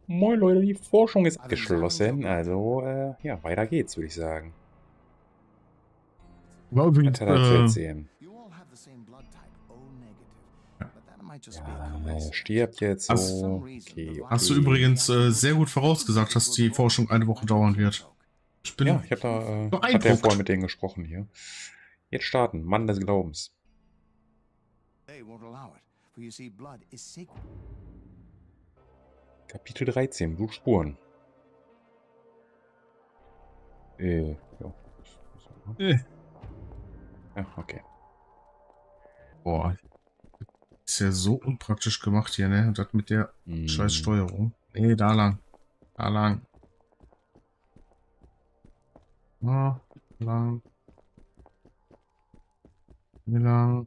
Moin Leute, die Forschung ist abgeschlossen. Also, ja, weiter geht's, würde ich sagen. War Was übrigens, hat er zu erzählen? You all have the same blood type, O negative. But that might just be a Ja, coincidence. stirbt jetzt For hast, some so. reason, the Okay, hast du virus that okay. übrigens reacted sehr gut most vorausgesagt, effectively dass to a die Forschung eine protein Woche like a dauern gene wird. probe. Ich Ja, bin ich habe da, hat der vorher beeindruckt. mit denen gesprochen hier. Jetzt starten, Mann des Glaubens. They won't allow it, for you see, blood is sacred. Kapitel 13, Blutspuren. Ja. Äh. Ja, okay. Boah, ist ja so unpraktisch gemacht hier, ne? Und das mit der scheiß Hm. Steuerung. Nee, da lang. Da lang. Da lang. Hier lang.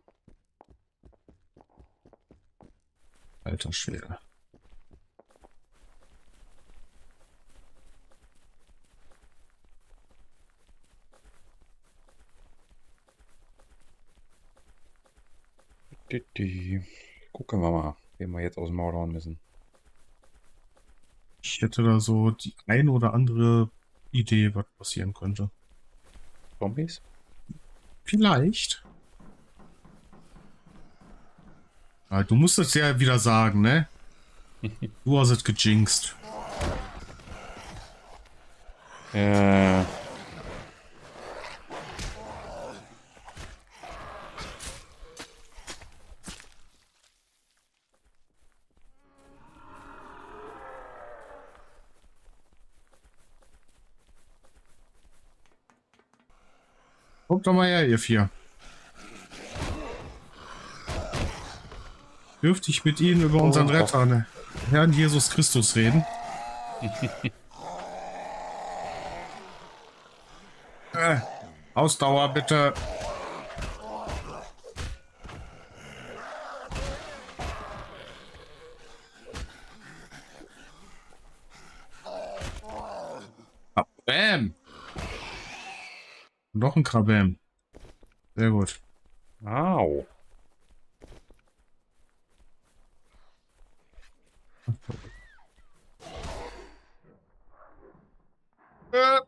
Alter Schwede. Gucken wir mal, wen wir jetzt aus dem Maul hauen müssen. Ich hätte da so die ein oder andere Idee, was passieren könnte. Zombies? Vielleicht. Ah, du musst es ja wieder sagen, ne? Du hast es gejinxt. Äh. Kommt doch mal her, ihr vier. Dürfte ich mit Ihnen über unseren Retter, ne? Herrn Jesus Christus, reden? Ausdauer, bitte. Ah, Bam. Noch ein Krabam. Sehr gut. Au. Äh.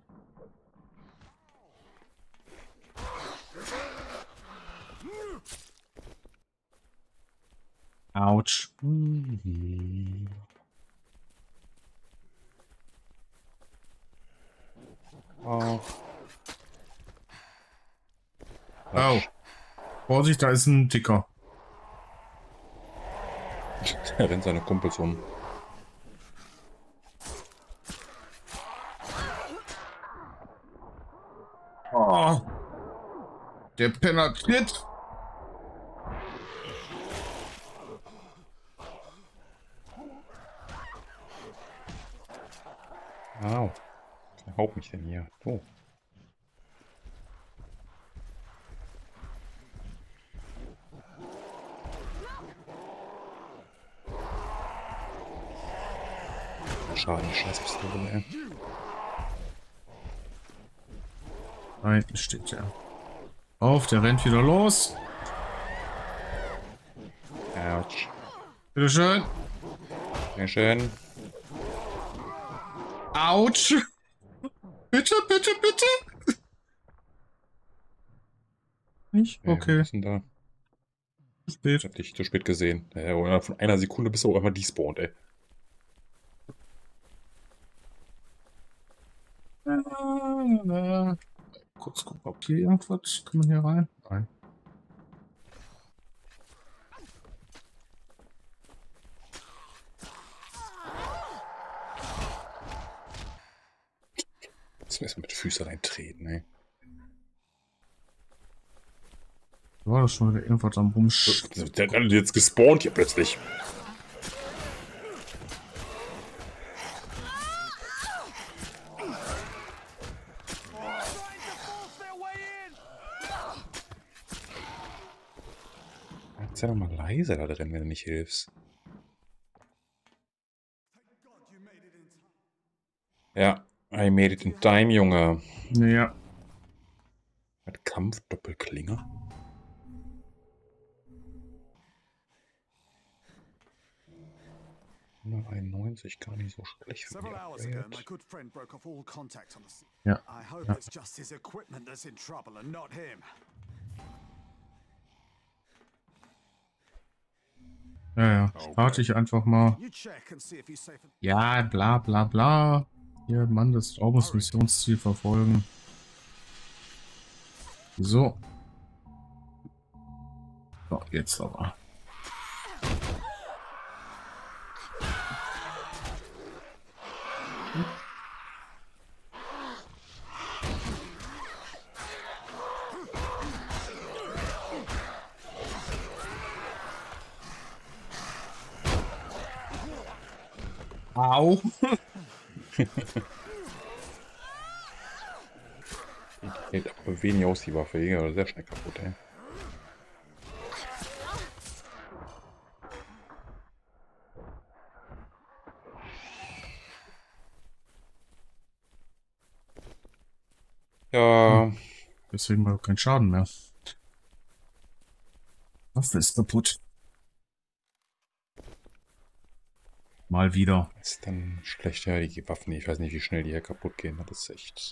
Autsch. Mhm. Oh. Oh. Vorsicht, da ist ein Ticker. Er rennt seine Kumpels um. Oh. Der Penner tritt. Au. Wer haut mich denn hier? Oh. Schade, die Scheißpistole, ey. Da hinten steht er. Auf, der rennt wieder los. Autsch. Bitteschön. Sehr schön. Autsch. Bitte, bitte, bitte. Nicht? Was Okay. ist denn da? Ich Spät. hab dich zu spät gesehen. Innerhalb von einer Sekunde bist du auch einmal despawned, ey. Kurz gucken, ob hier irgendwas. Kann man hier rein? Nein. Jetzt müssen wir mit Füßen reintreten, ey. War das schon wieder irgendwas am Rumsch. Der hat jetzt gespawnt hier plötzlich. Sei doch mal leise da drin, wenn du nicht hilfst. Ja, I made it in time, Junge. Ja. Mit Kampfdoppelklinge. 191, gar nicht so schlecht für die Several hours ago, my Upgrade. good friend broke off all contact on the scene. Ja. I hope Ja. it's just his equipment that's in trouble and not him. Ja. Warte ich einfach mal. You check and see if he's safe. Ja, bla bla bla. Hier, Mann des Traums, Missionsziel verfolgen. So. So, jetzt aber. Au. Die hält aber wenig aus, die Waffe. Die geht sehr schnell kaputt, ey. Ja, Deswegen mal kein Schaden mehr. Waffe ist kaputt. Mal wieder. ist dann schlecht. Ja, die Waffen, ich weiß nicht, wie schnell die hier kaputt gehen. Das ist echt...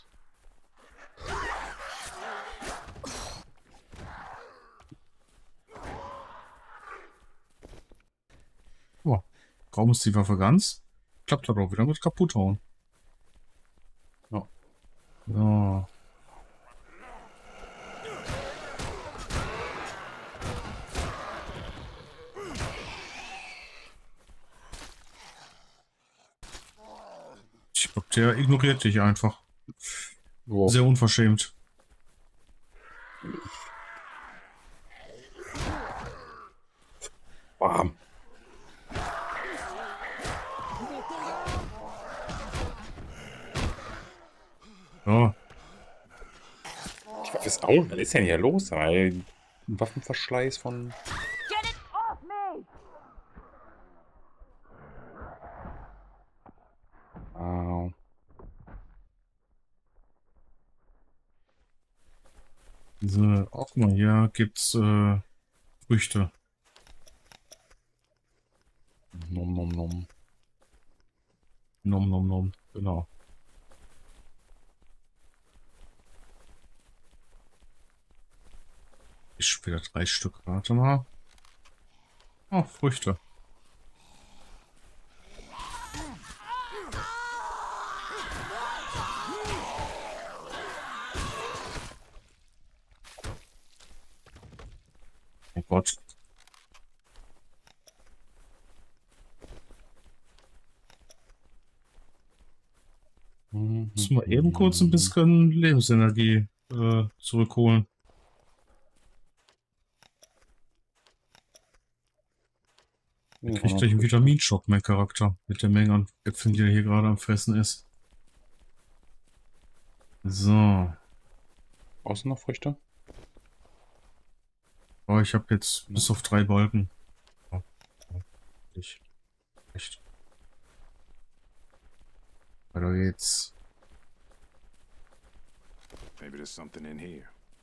Oh, kaum ist die Waffe ganz. Klappt das auch wieder mit kaputt hauen. Ja. So. Ich glaub, der ignoriert dich einfach. So. Sehr unverschämt. Bam. Ja. Die Waffe ist auch... Was ist denn hier los? Ein Waffenverschleiß von... Get it off me! Au. So, auch mal hier gibt's Früchte. Nom nom nom. Nom nom nom. Genau. Ist wieder 3 Stück. Warte mal. Oh, Früchte. Oh Gott. Müssen wir eben kurz ein bisschen Lebensenergie zurückholen. Ich krieg gleich einen Vitaminschock, mein Charakter, mit der Menge an Äpfeln, die er hier gerade am Fressen ist. So. Außen noch Früchte? Oh, ich habe jetzt bis auf 3 Balken. Oh, echt. Weiter geht's. Maybe there's something in here.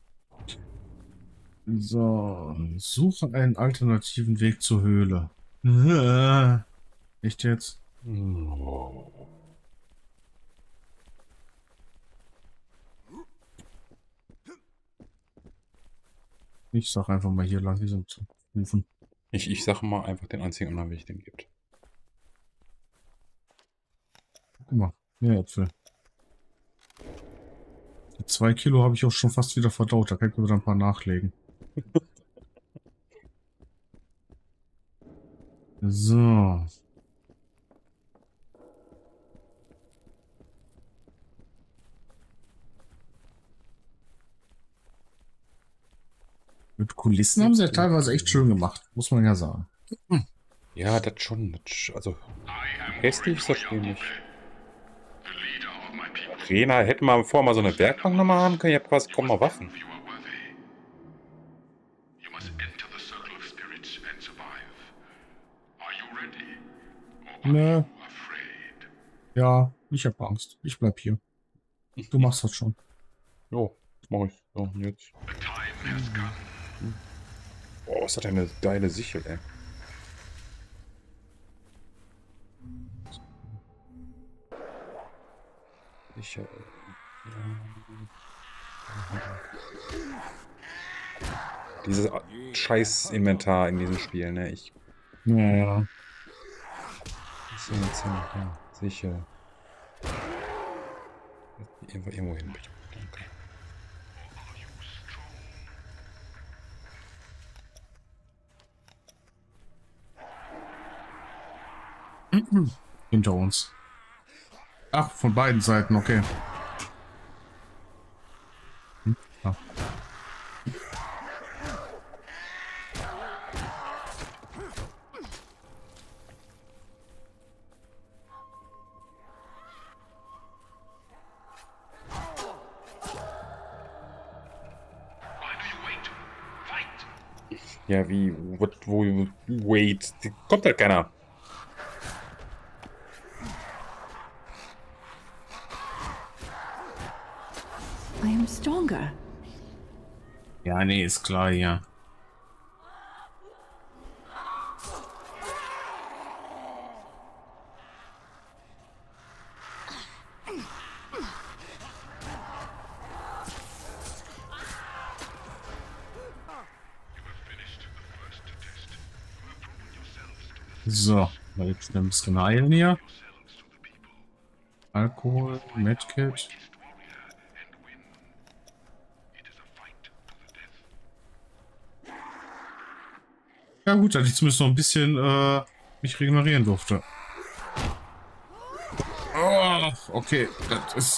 So, suche einen alternativen Weg zur Höhle. Echt jetzt? Oh. Ich sag einfach mal hier lang, die sind zu rufen. Ich sage mal einfach den einzigen anderen Weg, den es gibt. Guck mal, mehr Äpfel. Die 2 Kilo habe ich auch schon fast wieder verdaut, da kann ich mir wieder ein paar nachlegen. So. Mit Kulissen haben sie ja teilweise echt schön gemacht, muss man ja sagen. Ja, das schon. Also, hässlich ist das Spiel nicht. Arena, hätten wir vorher mal so eine Werkbank nochmal haben können. Ich habe quasi kaum noch Waffen. Ne. Ja, ich hab Angst. Ich bleib hier. Du machst das schon. Jo, mach ich. So, und jetzt. Boah, was hat eine geile Sichel, ey. Ich, ja. Dieses scheiß Inventar in diesem Spiel, ne? Ich. Ja, ja. Was ist jetzt hin? Ja, sicher. Irgendwo hin, bitte. Danke. Hinter uns. Ach, von beiden Seiten, okay. Ah. Ja, wie, wait, kommt halt keiner. I am stronger. Ja, nee, ist klar, ja. So, mal jetzt ein bisschen heilen hier. Alkohol, Medkit. Ja gut, dass ich zumindest noch ein bisschen mich regenerieren durfte. Oh, okay, das ist...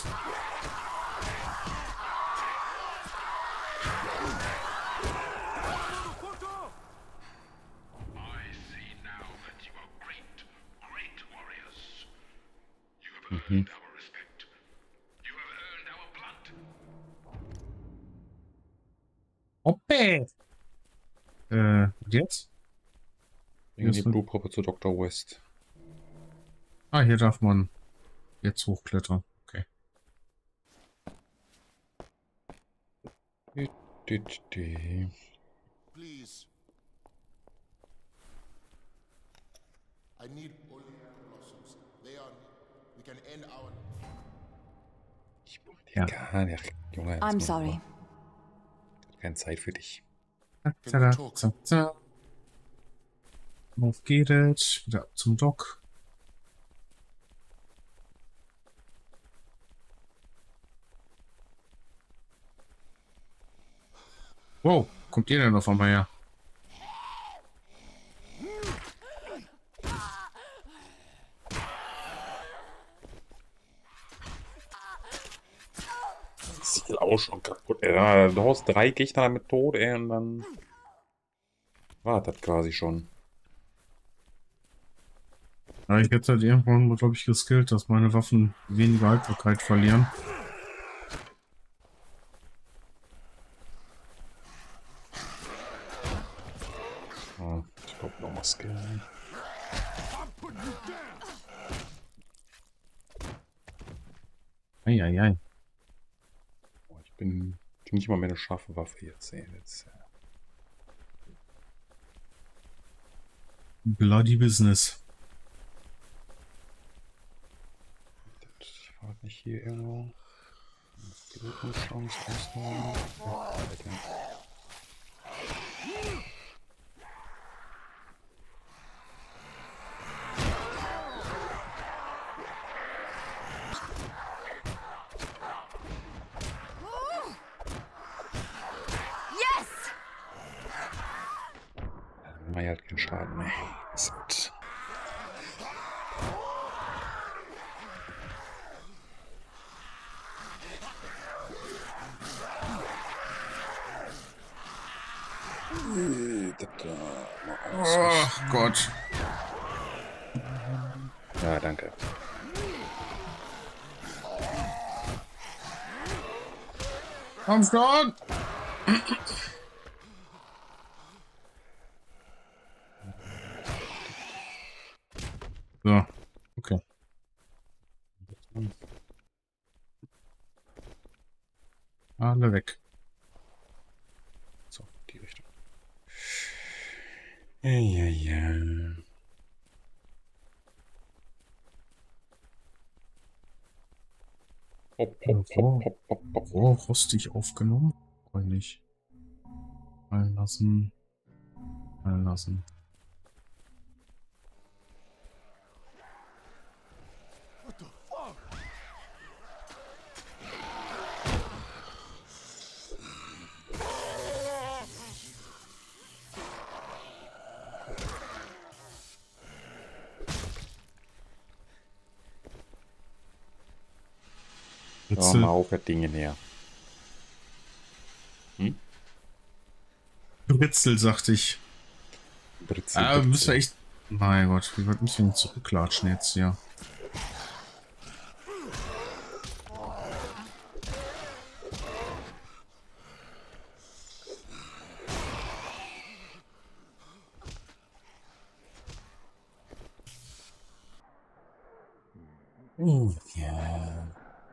Mhm. Hoppe! Und jetzt? Bringen die Hier ist Blutprobe zu Dr. West. Ah, hier darf man jetzt hochklettern. Okay. Please. I need only blossoms. They are. We can end our. Ich brauch dir gar nicht. Junge, I'm sorry. keine Zeit für dich. Tada, Auf geht es. Wieder ab zum Dock. Wow, kommt ihr denn auf einmal her? Das ist auch schon kaputt. Ey. Du haust 3 Gegner damit tot, ey, und dann war das quasi schon. Ja, ich hätte halt irgendwann, glaube ich, geskillt, dass meine Waffen weniger Haltbarkeit verlieren. Oh, ich glaube nochmal skillen. Eieiei. Oh, ich bin nicht mal mehr eine scharfe Waffe jetzt. Ey. Jetzt Bloody Business. ich war nicht hier irgendwo. Chance ausnehmen. Yes! Dann macht halt keinen Schaden mehr. Ist gut. Oh Gott. Ja, danke. Komm schon! So, okay. Alle weg. So, die Richtung. Ja. Hopp, hopp, hopp, hopp, hopp, hopp. Oh, rostig aufgenommen. Freundlich. Fallen lassen. Fallen lassen. Ja, mal auf das Ding her. Britzel, sagte ich. Britzel, Ah, Britzel. müssen wir echt... Mein Gott, wie weit müssen wir denn zurücklatschen jetzt hier? Ja.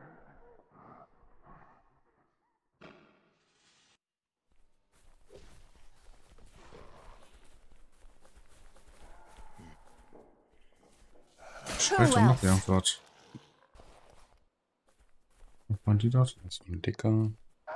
Alter, noch irgendwas. Was waren die das? So ein dicker.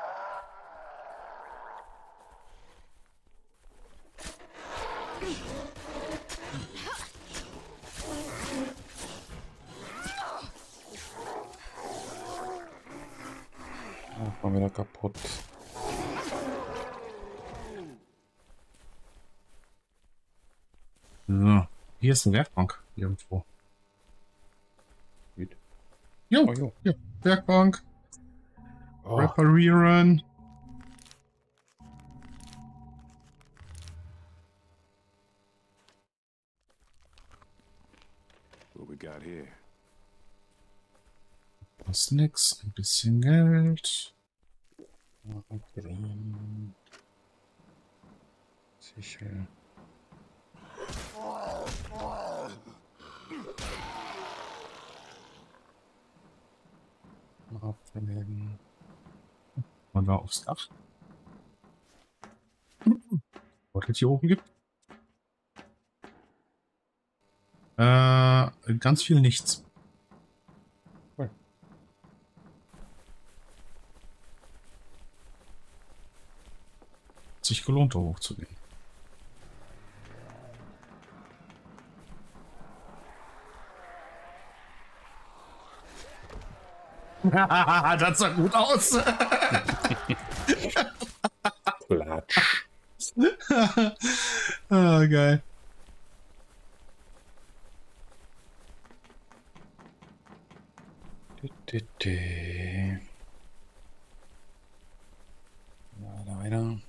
Auch mal wieder kaputt. So. Hier ist eine Werkbank. Irgendwo. Gut. Jo, Oh, jo. ja, Werkbank. Oh, Reparieren. What we got here? Was nix. Ein bisschen Geld. Grün. Sicher. Mal abverlegen. Mal da aufs Dach. Was es hier oben gibt. Ganz viel nichts. Cool. Hat sich gelohnt, da hochzugehen. Das sah gut aus. Klatsch. Ah, geil. Weiter.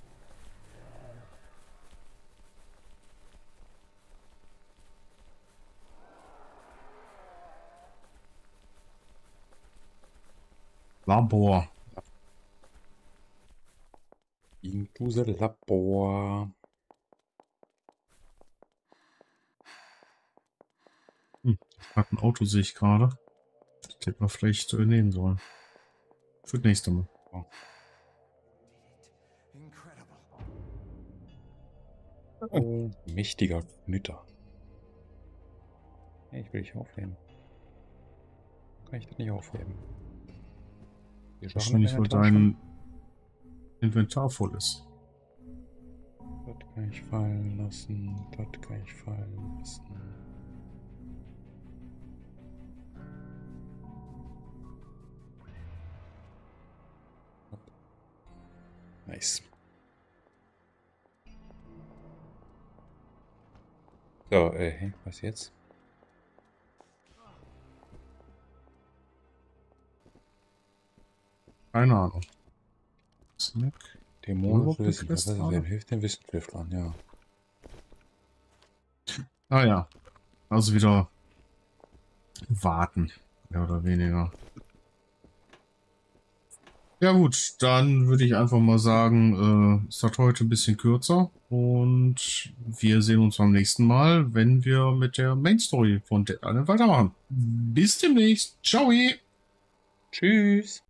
Labor. Into the Labor. Hat ein Auto, sehe ich gerade. Das hätte man vielleicht nehmen sollen. Für das nächste Mal. Incredible. Oh, mächtiger Knütter. Hey, ich will dich aufheben. Kann ich das nicht aufheben? Wir Wahrscheinlich, weil dein Inventar voll ist. Das kann ich fallen lassen. Das kann ich fallen lassen. Nice. So, was jetzt? Keine Ahnung. Snack. Dämonische Überhaupt Wissen. eine Was ist das Quest denn? Hilft den Wissenschaftlern, ja. Ah ja. Also wieder warten. Mehr oder weniger. Ja gut, dann würde ich einfach mal sagen, es hat heute ein bisschen kürzer. Und wir sehen uns beim nächsten Mal, wenn wir mit der Main Story von Dead Island weitermachen. Bis demnächst. Ciao! Tschüss.